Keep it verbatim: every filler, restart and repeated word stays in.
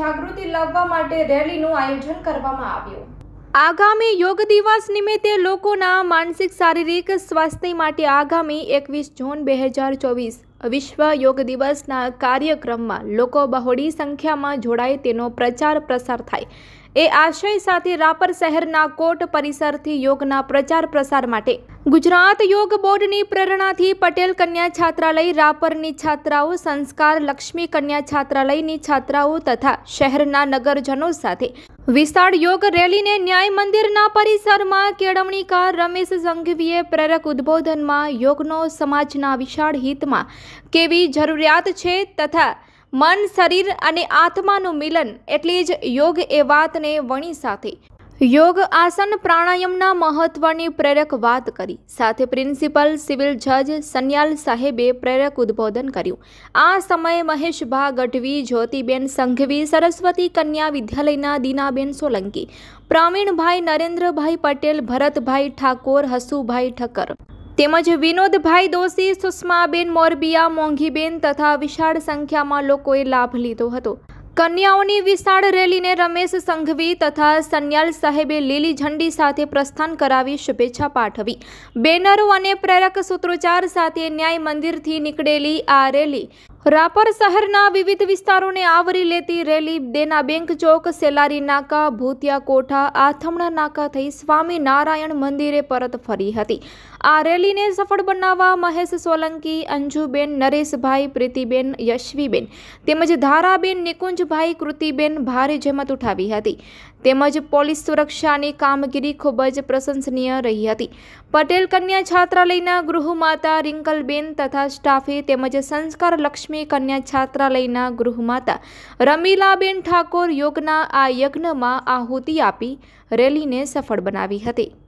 જાગૃતિ લાવવા માટે રેલીનું આયોજન કરવામાં આવ્યું। આગામી યોગ દિવસ નિમિત્તે લોકોના માનસિક શારીરિક સ્વાસ્થ્ય માટે આગામી એકવીસ જૂન બે હજાર ચોવીસ વિશ્વ યોગ દિવસના કાર્યક્રમમાં લોકો બહોળી સંખ્યામાં જોડાય તેનો પ્રચાર પ્રસાર થાય એ આશય સાથે રાપર શહેરના કોટ પરિસરથી યોગના પ્રચાર પ્રસાર માટે ગુજરાત યોગ બોર્ડની પ્રેરણાથી પટેલ કન્યા છાત્રાલય રાપરની છાત્રાઓ, સંસ્કાર લક્ષ્મી કન્યા છાત્રાલયની છાત્રાઓ તથા શહેરના નગરજનો સાથે વિશાળ યોગ રેલીને ન્યાય મંદિરના પરિસરમાં કેળવણીકાર રમેશ સંઘવીએ પ્રેરક ઉદ્બોધનમાં યોગનો સમાજના વિશાળ હિતમાં કેવી જરૂરિયાત છે તથા મન, શરીર અને આત્માનું મિલન એટલે જ યોગ એ વાતને વણી સાથે યોગ આસન પ્રાણાયામના મહત્વની પ્રેરક વાત કરી। સાથે પ્રિન્સિપલ સિવિલ જજ સન્યાલ સાહેબે પ્રેરક ઉદ્બોધન કર્યું। આ સમયે મહેશભા ગઢવી, જ્યોતિબેન સંઘવી, સરસ્વતી કન્યા વિદ્યાલયના દીનાબેન સોલંકી, પ્રવીણભાઈ નરેન્દ્રભાઈ પટેલ, ભરતભાઈ ઠાકોર, હસુભાઈ ઠક્કર તેમજ વિનોદભાઈ દોશી, સુષ્માબેન મોરબિયા, મોંઘીબેન તથા વિશાળ સંખ્યામાં લોકોએ લાભ લીધો હતો। કન્યાઓની વિશાળ રેલીને રમેશ સંઘવી તથા સન્યાલ સાહેબે લીલી ઝંડી સાથે પ્રસ્થાન કરાવી શુભેચ્છા પાઠવી। બેનરો અને પ્રેરક સૂત્રોચ્ચાર સાથે ન્યાય મંદિરથી નીકળેલી આ રેલી રાપર શહેરના વિવિધ વિસ્તારોને આવરી લેતી રેલી દેના બેંક ચોક, સેલારી નાકા, ભૂતિયા કોઠા, આથમણા નાકા થઈ સ્વામિનારાયણ મંદિરે પરત ફરી હતી। આ રેલીને સફળ બનાવવા મહેશ સોલંકી, અંજુબેન, નરેશભાઈ, પ્રીતિબેન, યશવીબેન તેમજ ધારાબેન, નિકુંજભાઈ, કૃતિબેન ભારે જહેમત ઉઠાવી હતી તેમજ પોલીસ સુરક્ષાની કામગીરી ખૂબ જ પ્રશંસનીય રહી હતી। પટેલ કન્યા છાત્રાલયના ગૃહમાતા રિંકલબેન તથા સ્ટાફે તેમજ સંસ્કાર લક્ષ્મી કન્યા છાત્રાલયના ગૃહમાતા રમીલાબેન ઠાકોર યોગના આ યજ્ઞમાં આહુતિ આપી રેલીને સફળ બનાવી હતી।